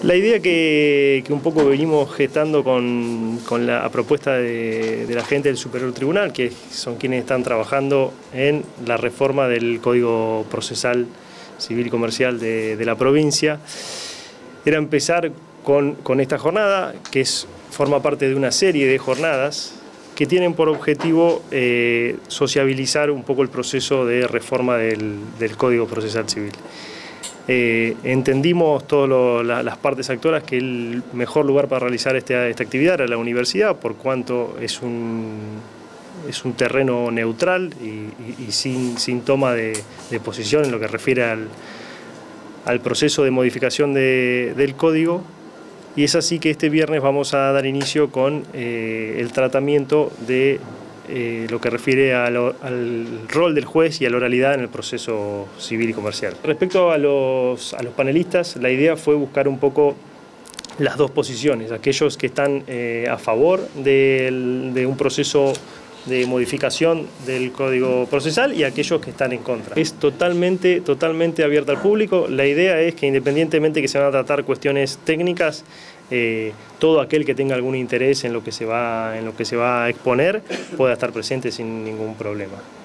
La idea que un poco venimos gestando con la propuesta de la gente del Superior Tribunal, que son quienes están trabajando en la reforma del Código Procesal Civil y Comercial de la provincia, era empezar con esta jornada, que forma parte de una serie de jornadas que tienen por objetivo sociabilizar un poco el proceso de reforma del Código Procesal Civil. Entendimos todas las partes actoras que el mejor lugar para realizar esta actividad era la universidad, por cuanto es un terreno neutral y sin toma de posición en lo que refiere al proceso de modificación del código. Y es así que este viernes vamos a dar inicio con el tratamiento de lo que refiere al rol del juez y a la oralidad en el proceso civil y comercial. Respecto a los panelistas, la idea fue buscar un poco las dos posiciones, aquellos que están a favor de un proceso de modificación del Código Procesal y aquellos que están en contra. Es totalmente abierta al público. La idea es que, independientemente que se van a tratar cuestiones técnicas, todo aquel que tenga algún interés en lo que se va a exponer pueda estar presente sin ningún problema.